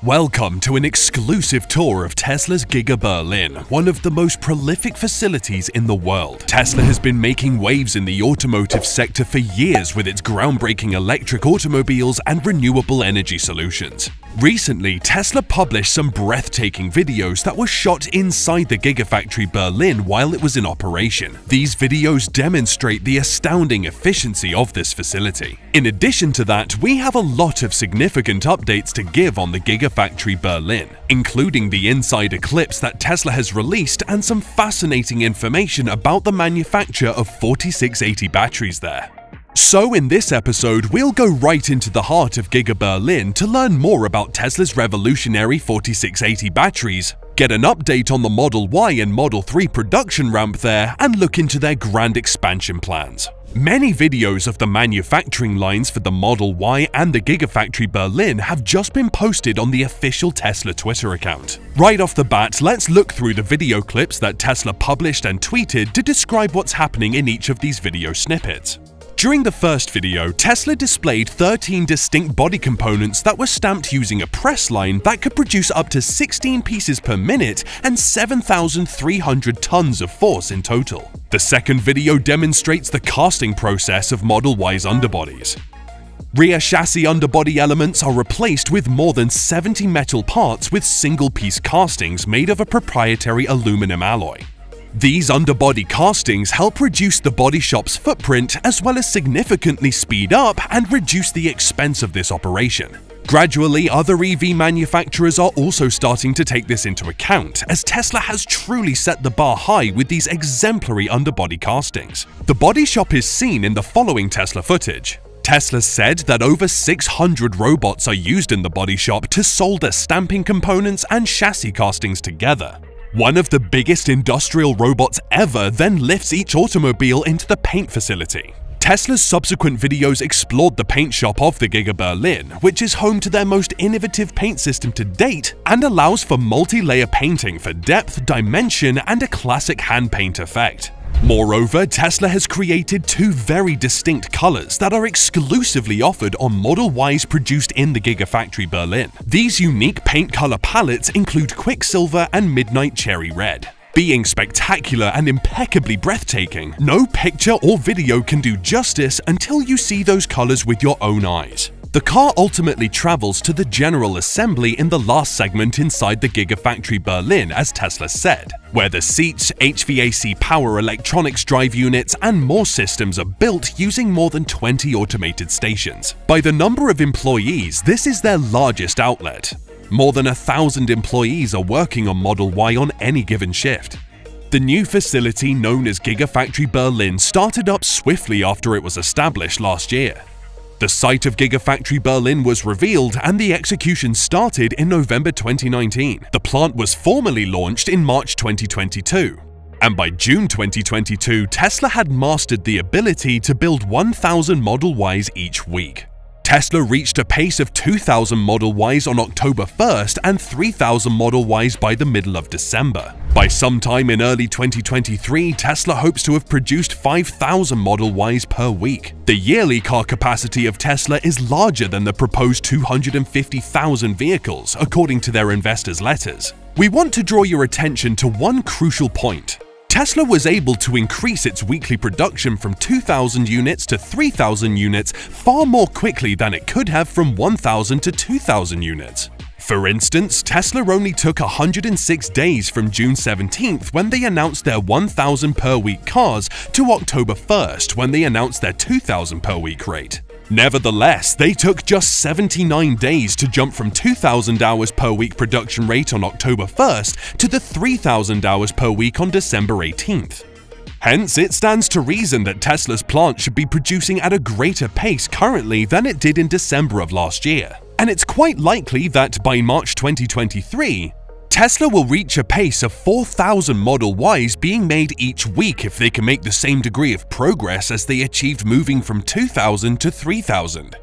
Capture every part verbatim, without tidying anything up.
Welcome to an exclusive tour of Tesla's Giga Berlin, one of the most prolific facilities in the world. Tesla has been making waves in the automotive sector for years with its groundbreaking electric automobiles and renewable energy solutions. Recently, Tesla published some breathtaking videos that were shot inside the Gigafactory Berlin while it was in operation. These videos demonstrate the astounding efficiency of this facility. In addition to that, we have a lot of significant updates to give on the Gigafactory Berlin, including the insider clips that Tesla has released and some fascinating information about the manufacture of forty-six eighty batteries there. So in this episode, we'll go right into the heart of Giga Berlin to learn more about Tesla's revolutionary forty-six eighty batteries, get an update on the Model Y and Model three production ramp there, and look into their grand expansion plans. Many videos of the manufacturing lines for the Model Y and the Gigafactory Berlin have just been posted on the official Tesla Twitter account. Right off the bat, let's look through the video clips that Tesla published and tweeted to describe what's happening in each of these video snippets. During the first video, Tesla displayed thirteen distinct body components that were stamped using a press line that could produce up to sixteen pieces per minute and seven thousand three hundred tons of force in total. The second video demonstrates the casting process of Model Y's underbodies. Rear chassis underbody elements are replaced with more than seventy metal parts with single-piece castings made of a proprietary aluminum alloy. These underbody castings help reduce the body shop's footprint as well as significantly speed up and reduce the expense of this operation. Gradually, other E V manufacturers are also starting to take this into account, as Tesla has truly set the bar high with these exemplary underbody castings. The body shop is seen in the following Tesla footage. Tesla said that over six hundred robots are used in the body shop to solder stamping components and chassis castings together. One of the biggest industrial robots ever then lifts each automobile into the paint facility. Tesla's subsequent videos explored the paint shop of the Giga Berlin, which is home to their most innovative paint system to date and allows for multi-layer painting for depth, dimension, and a classic hand paint effect. Moreover, Tesla has created two very distinct colors that are exclusively offered on Model Ys produced in the Gigafactory Berlin. These unique paint color palettes include Quicksilver and Midnight Cherry Red. Being spectacular and impeccably breathtaking, no picture or video can do justice until you see those colors with your own eyes. The car ultimately travels to the general assembly in the last segment inside the Gigafactory Berlin, as Tesla said, where the seats, H V A C power electronics drive units, and more systems are built using more than twenty automated stations. By the number of employees, this is their largest outlet. More than a thousand employees are working on Model Y on any given shift. The new facility known as Gigafactory Berlin started up swiftly after it was established last year. The site of Gigafactory Berlin was revealed and the execution started in November twenty nineteen. The plant was formally launched in March twenty twenty-two. And by June twenty twenty-two, Tesla had mastered the ability to build one thousand Model Ys each week. Tesla reached a pace of two thousand Model Ys on October first and three thousand Model Ys by the middle of December. By sometime in early twenty twenty-three, Tesla hopes to have produced five thousand Model Ys per week. The yearly car capacity of Tesla is larger than the proposed two hundred fifty thousand vehicles, according to their investors' letters. We want to draw your attention to one crucial point. Tesla was able to increase its weekly production from two thousand units to three thousand units far more quickly than it could have from one thousand to two thousand units. For instance, Tesla only took one hundred six days from June seventeenth when they announced their one thousand per week cars to October first when they announced their two thousand per week rate. Nevertheless, they took just seventy-nine days to jump from two thousand hours per week production rate on October first to the three thousand hours per week on December eighteenth. Hence, it stands to reason that Tesla's plant should be producing at a greater pace currently than it did in December of last year. And it's quite likely that by March twenty twenty-three, Tesla will reach a pace of four thousand Model Ys being made each week if they can make the same degree of progress as they achieved moving from two thousand to three thousand.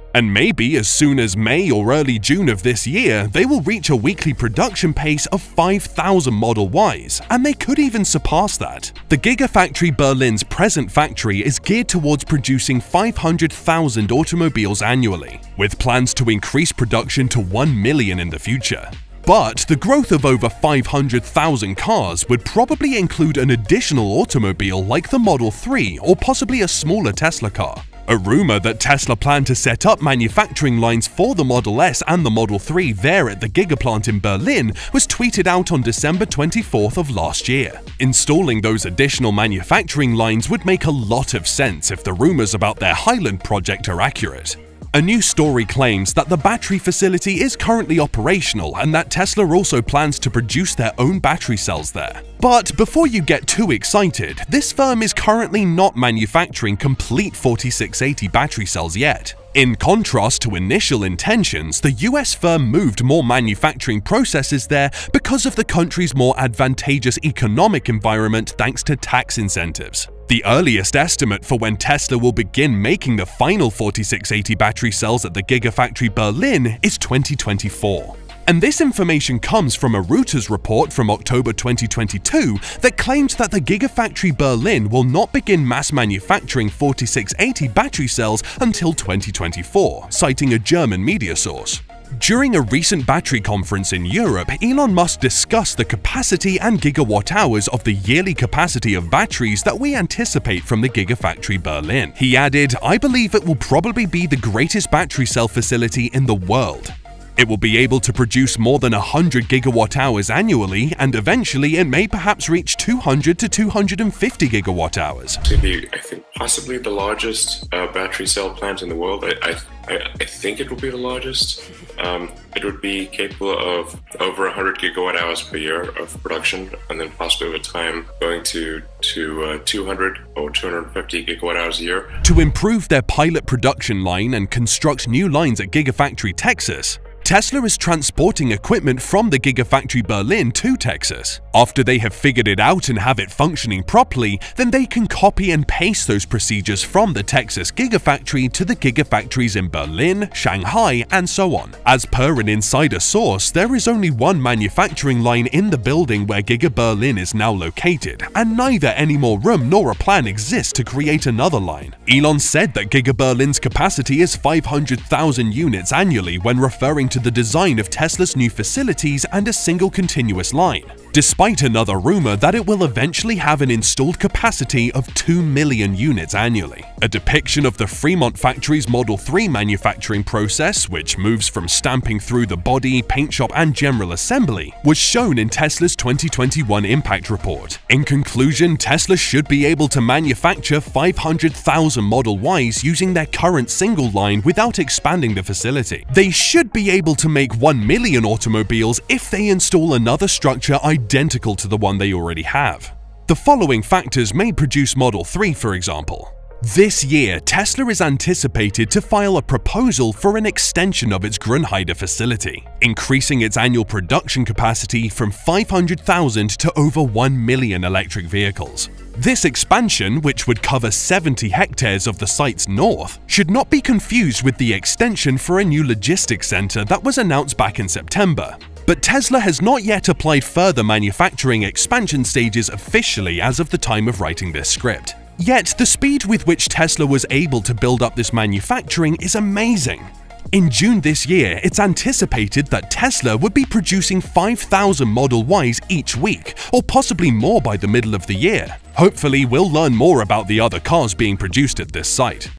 And maybe as soon as May or early June of this year, they will reach a weekly production pace of five thousand Model Ys, and they could even surpass that. The Gigafactory Berlin's present factory is geared towards producing five hundred thousand automobiles annually, with plans to increase production to one million in the future. But the growth of over five hundred thousand cars would probably include an additional automobile like the Model three or possibly a smaller Tesla car. A rumor that Tesla planned to set up manufacturing lines for the Model S and the Model three there at the Giga plant in Berlin was tweeted out on December twenty-fourth of last year. Installing those additional manufacturing lines would make a lot of sense if the rumors about their Highland project are accurate. A new story claims that the battery facility is currently operational and that Tesla also plans to produce their own battery cells there. But before you get too excited, this firm is currently not manufacturing complete forty-six eighty battery cells yet. In contrast to initial intentions, the U S firm moved more manufacturing processes there because of the country's more advantageous economic environment thanks to tax incentives. The earliest estimate for when Tesla will begin making the final forty-six eighty battery cells at the Gigafactory Berlin is twenty twenty-four. And this information comes from a Reuters report from October twenty twenty-two that claims that the Gigafactory Berlin will not begin mass manufacturing forty-six eighty battery cells until twenty twenty-four, citing a German media source. During a recent battery conference in Europe, Elon Musk discussed the capacity and gigawatt hours of the yearly capacity of batteries that we anticipate from the Gigafactory Berlin. He added, "I believe it will probably be the greatest battery cell facility in the world. It will be able to produce more than one hundred gigawatt hours annually, and eventually it may perhaps reach two hundred to two hundred fifty gigawatt hours." To be, I think, possibly the largest uh, battery cell plant in the world. I, I, I think it will be the largest. Um, it would be capable of over one hundred gigawatt hours per year of production, and then possibly over time going to, to uh, two hundred or two hundred fifty gigawatt hours a year. To improve their pilot production line and construct new lines at Gigafactory Texas, Tesla is transporting equipment from the Gigafactory Berlin to Texas. After they have figured it out and have it functioning properly, then they can copy and paste those procedures from the Texas Gigafactory to the Gigafactories in Berlin, Shanghai, and so on. As per an insider source, there is only one manufacturing line in the building where Giga Berlin is now located, and neither any more room nor a plan exists to create another line. Elon said that Giga Berlin's capacity is five hundred thousand units annually when referring to the design of Tesla's new facilities and a single continuous line, despite another rumor that it will eventually have an installed capacity of two million units annually. A depiction of the Fremont factory's Model three manufacturing process, which moves from stamping through the body, paint shop, and general assembly, was shown in Tesla's twenty twenty-one impact report. In conclusion, Tesla should be able to manufacture five hundred thousand Model Ys using their current single line without expanding the facility. They should be able to make one million automobiles if they install another structure identical to the one they already have. The following factors may produce Model three, for example. This year, Tesla is anticipated to file a proposal for an extension of its Grünheide facility, increasing its annual production capacity from five hundred thousand to over one million electric vehicles. This expansion, which would cover seventy hectares of the site's north, should not be confused with the extension for a new logistics center that was announced back in September. But Tesla has not yet applied further manufacturing expansion stages officially as of the time of writing this script. Yet, the speed with which Tesla was able to build up this manufacturing is amazing. In June this year, it's anticipated that Tesla would be producing five thousand Model Ys each week, or possibly more by the middle of the year. Hopefully, we'll learn more about the other cars being produced at this site.